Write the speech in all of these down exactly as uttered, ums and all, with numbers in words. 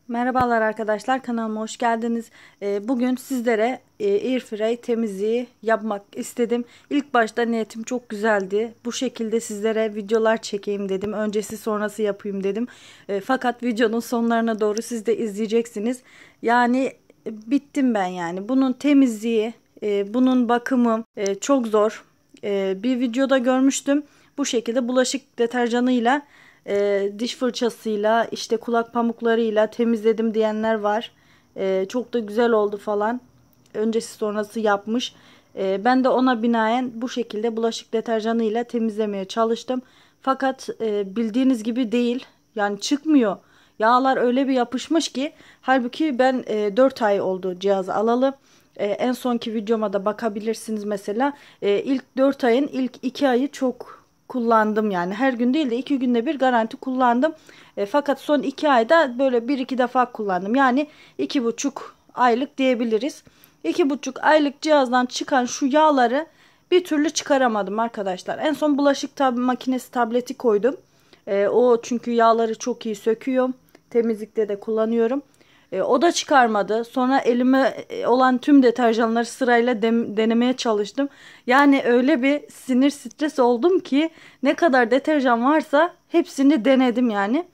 Merhabalar arkadaşlar, kanalıma hoş geldiniz. Ee, Bugün sizlere e, airfryer temizliği yapmak istedim. İlk başta niyetim çok güzeldi. Bu şekilde sizlere videolar çekeyim dedim. Öncesi sonrası yapayım dedim. E, Fakat videonun sonlarına doğru siz de izleyeceksiniz. Yani e, bittim ben yani. Bunun temizliği, e, bunun bakımı e, çok zor. E, Bir videoda görmüştüm. Bu şekilde bulaşık deterjanıyla, e, diş fırçasıyla, işte kulak pamuklarıyla temizledim diyenler var. E, çok da güzel oldu falan. Öncesi sonrası yapmış. E, ben de ona binaen bu şekilde bulaşık deterjanıyla temizlemeye çalıştım. Fakat e, bildiğiniz gibi değil. Yani çıkmıyor. Yağlar öyle bir yapışmış ki. Halbuki ben e, dört ay oldu cihazı alalı. E, en sonki videoma da bakabilirsiniz mesela. E, ilk dört ayın ilk iki ayı çok kullandım yani. Her gün değil de iki günde bir garanti kullandım. E, fakat son iki ayda böyle bir iki defa kullandım. Yani iki buçuk aylık diyebiliriz. İki buçuk aylık cihazdan çıkan şu yağları bir türlü çıkaramadım arkadaşlar. En son bulaşık tab makinesi tableti koydum. E, o çünkü yağları çok iyi söküyor. Temizlikte de kullanıyorum. E, o da çıkarmadı. Sonra elime e, olan tüm deterjanları sırayla dem- denemeye çalıştım. Yani öyle bir sinir stres oldum ki ne kadar deterjan varsa hepsini denedim yani.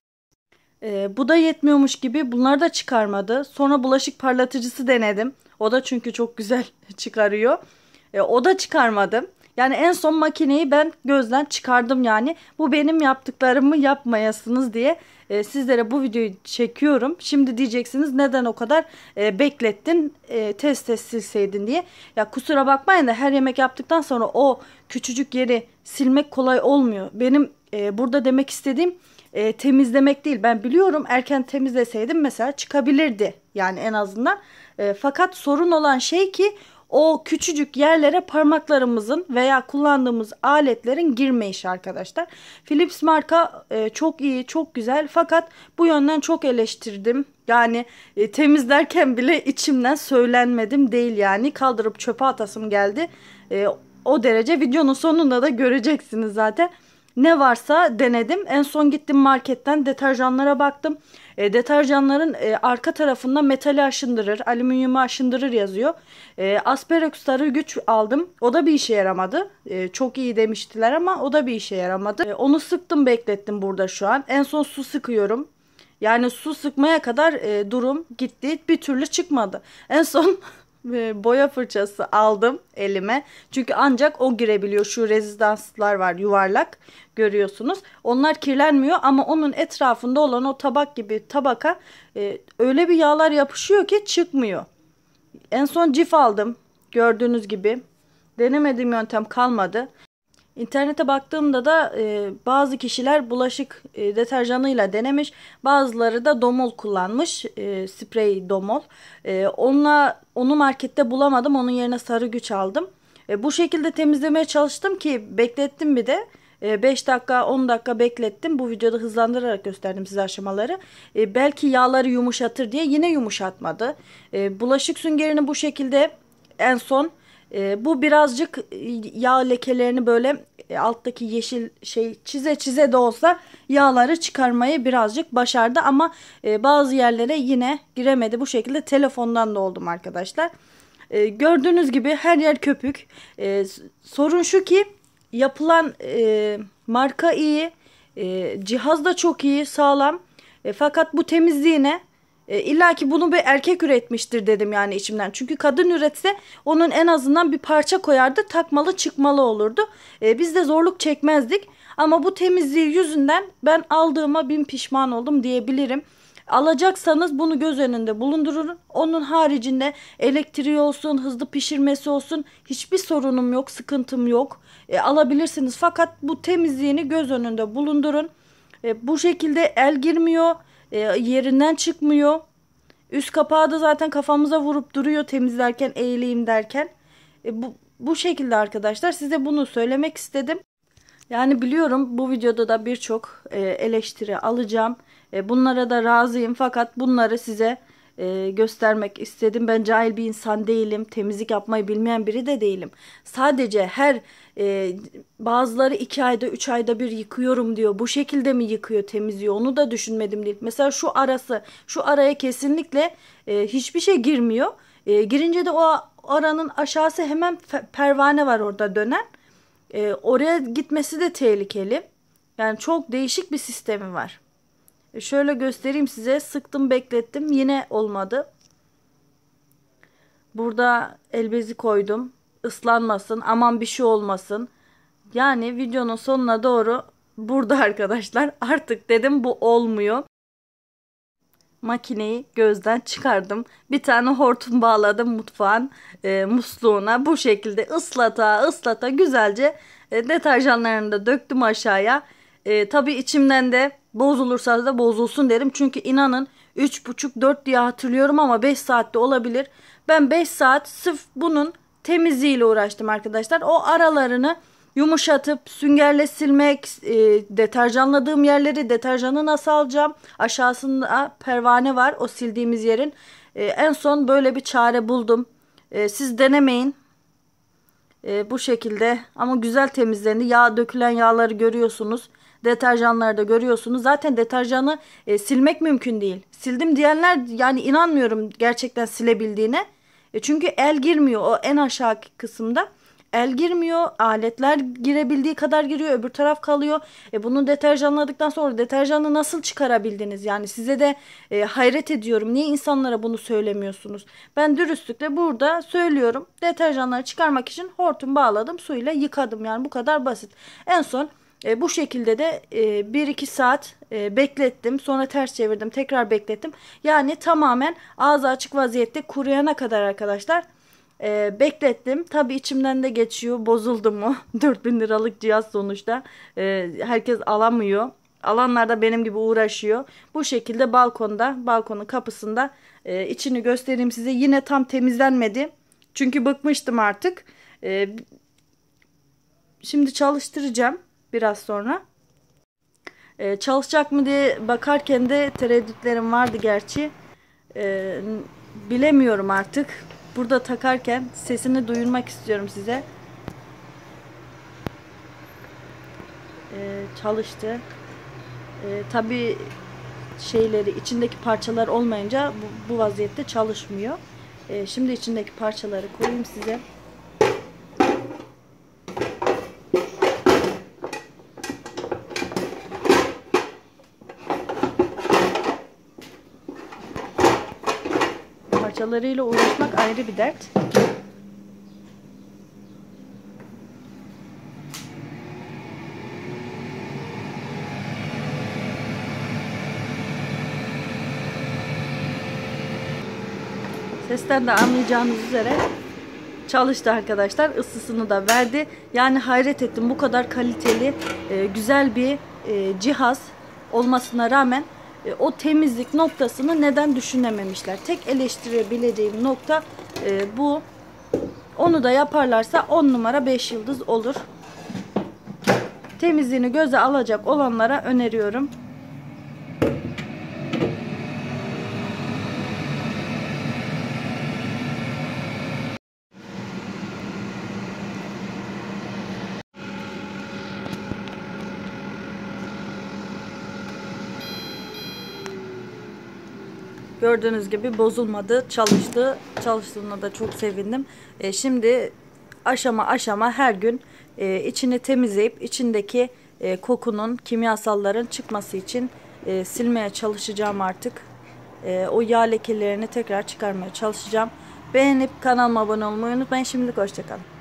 E, bu da yetmiyormuş gibi bunları da çıkarmadı. Sonra bulaşık parlatıcısı denedim. O da çünkü çok güzel çıkarıyor. E, o da çıkarmadım. Yani en son makineyi ben gözden çıkardım yani. Bu benim yaptıklarımı yapmayasınız diye e, sizlere bu videoyu çekiyorum. Şimdi diyeceksiniz neden o kadar e, beklettin, e, test test silseydin diye. Ya kusura bakmayın da her yemek yaptıktan sonra o küçücük yeri silmek kolay olmuyor. Benim e, burada demek istediğim e, temizlemek değil. Ben biliyorum erken temizleseydim mesela çıkabilirdi yani en azından. E, fakat sorun olan şey ki o küçücük yerlere parmaklarımızın veya kullandığımız aletlerin girme işi arkadaşlar. Philips marka e, çok iyi, çok güzel. Fakat bu yönden çok eleştirdim. Yani e, temizlerken bile içimden söylenmedim değil yani. Kaldırıp çöpe atasım geldi. E, o derece videonun sonunda da göreceksiniz zaten. Ne varsa denedim. En son gittim marketten deterjanlara baktım. E, deterjanların e, arka tarafında metali aşındırır, alüminyumu aşındırır yazıyor. E, Asperox sarı güç aldım. O da bir işe yaramadı. E, çok iyi demiştiler ama o da bir işe yaramadı. E, onu sıktım, beklettim burada şu an. En son su sıkıyorum. Yani su sıkmaya kadar e, durum gitti. Bir türlü çıkmadı. En son e, boya fırçası aldım elime. Çünkü ancak o girebiliyor. Şu rezistanslar var, yuvarlak görüyorsunuz. Onlar kirlenmiyor ama onun etrafında olan o tabak gibi tabaka e, öyle bir yağlar yapışıyor ki çıkmıyor. En son cif aldım. Gördüğünüz gibi. Denemediğim yöntem kalmadı. İnternete baktığımda da e, bazı kişiler bulaşık e, deterjanıyla denemiş. Bazıları da domol kullanmış. E, sprey domol. E, onunla, onu markette bulamadım. Onun yerine sarı güç aldım. E, bu şekilde temizlemeye çalıştım ki beklettim bir de. E, beş dakika on dakika beklettim. Bu videoda hızlandırarak gösterdim size aşamaları. E, belki yağları yumuşatır diye yine yumuşatmadı. E, bulaşık süngerini bu şekilde en son e, bu birazcık e, yağ lekelerini böyle e, alttaki yeşil şey çize çize de olsa yağları çıkarmayı birazcık başardı ama e, bazı yerlere yine giremedi. Bu şekilde telefondan da oldum arkadaşlar. E, gördüğünüz gibi her yer köpük. E, sorun şu ki yapılan e, marka iyi, e, cihaz da çok iyi, sağlam. E, fakat bu temizliğine e, illa ki bunu bir erkek üretmiştir dedim yani içimden. Çünkü kadın üretse onun en azından bir parça koyardı, takmalı çıkmalı olurdu. E, biz de zorluk çekmezdik. Ama bu temizliği yüzünden ben aldığıma bin pişman oldum diyebilirim. Alacaksanız bunu göz önünde bulundurun. Onun haricinde elektriği olsun, hızlı pişirmesi olsun hiçbir sorunum yok, sıkıntım yok. E, alabilirsiniz fakat bu temizliğini göz önünde bulundurun. E, bu şekilde el girmiyor, e, yerinden çıkmıyor. Üst kapağı da zaten kafamıza vurup duruyor temizlerken, eğileyim derken. E, bu, bu şekilde arkadaşlar size bunu söylemek istedim. Yani biliyorum bu videoda da birçok e, eleştiri alacağım. E, bunlara da razıyım fakat bunları size e, göstermek istedim. Ben cahil bir insan değilim. Temizlik yapmayı bilmeyen biri de değilim. Sadece her e, bazıları iki ayda üç ayda bir yıkıyorum diyor. Bu şekilde mi yıkıyor, temizliyor? Onu da düşünmedim değil. Mesela şu arası, şu araya kesinlikle e, hiçbir şey girmiyor. E, girince de o aranın aşağısı hemen pervane var orada dönen. E, oraya gitmesi de tehlikeli. Yani çok değişik bir sistemi var. E, şöyle göstereyim size. Sıktım, beklettim. Yine olmadı. Burada el bezi koydum. Islanmasın. Aman bir şey olmasın. Yani videonun sonuna doğru burada arkadaşlar. Artık dedim bu olmuyor. Makineyi gözden çıkardım. Bir tane hortum bağladım mutfağın e, musluğuna. Bu şekilde ıslata ıslata güzelce e, deterjanlarını da döktüm aşağıya. E, tabii içimden de bozulursa da bozulsun derim. Çünkü inanın üç buçuk dört diye hatırlıyorum ama beş saatte olabilir. Ben beş saat sırf bunun temizliğiyle uğraştım arkadaşlar. O aralarını yumuşatıp süngerle silmek, e, deterjanladığım yerleri deterjanı nasıl alacağım? Aşağısında pervane var o sildiğimiz yerin. E, en son böyle bir çare buldum. E, siz denemeyin. E, bu şekilde ama güzel temizlendi. Yağ dökülen yağları görüyorsunuz. Deterjanları da görüyorsunuz. Zaten deterjanı e, silmek mümkün değil. Sildim diyenler yani inanmıyorum gerçekten silebildiğine. E, çünkü el girmiyor o en aşağı kısımda. El girmiyor. Aletler girebildiği kadar giriyor. Öbür taraf kalıyor. E bunu deterjanladıktan sonra deterjanı nasıl çıkarabildiniz? Yani size de e, hayret ediyorum. Niye insanlara bunu söylemiyorsunuz? Ben dürüstlükle burada söylüyorum. Deterjanları çıkarmak için hortum bağladım. Suyla yıkadım. Yani bu kadar basit. En son e, bu şekilde de e, bir iki saat e, beklettim. Sonra ters çevirdim. Tekrar beklettim. Yani tamamen ağzı açık vaziyette kuruyana kadar arkadaşlar e, beklettim. Tabii içimden de geçiyor. Bozuldu mu? dört bin liralık cihaz sonuçta. E, herkes alamıyor. Alanlar da benim gibi uğraşıyor. Bu şekilde balkonda, balkonun kapısında e, içini göstereyim size. Yine tam temizlenmedi. Çünkü bıkmıştım artık. E, şimdi çalıştıracağım biraz sonra. Ee, çalışacak mı diye bakarken de tereddütlerim vardı gerçi. Ee, bilemiyorum artık. Burada takarken sesini duyurmak istiyorum size. Ee, çalıştı. Ee, tabii şeyleri içindeki parçalar olmayınca bu, bu vaziyette çalışmıyor. Ee, şimdi içindeki parçaları koyayım size. Parçalarıyla uğraşmak ayrı bir dert. Sesten de anlayacağınız üzere çalıştı arkadaşlar. Isısını da verdi. Yani hayret ettim, bu kadar kaliteli, e, güzel bir e, cihaz olmasına rağmen e, o temizlik noktasını neden düşünememişler? Tek eleştirebileceğim nokta e, bu. Onu da yaparlarsa on numara beş yıldız olur. Temizliğini göze alacak olanlara öneriyorum. Gördüğünüz gibi bozulmadı, çalıştı. Çalıştığına da çok sevindim. E, şimdi aşama aşama her gün e, içini temizleyip içindeki e, kokunun, kimyasalların çıkması için e, silmeye çalışacağım artık. E, o yağ lekelerini tekrar çıkarmaya çalışacağım. Beğenip kanalıma abone olmayı unutmayın. Şimdilik hoşça kalın.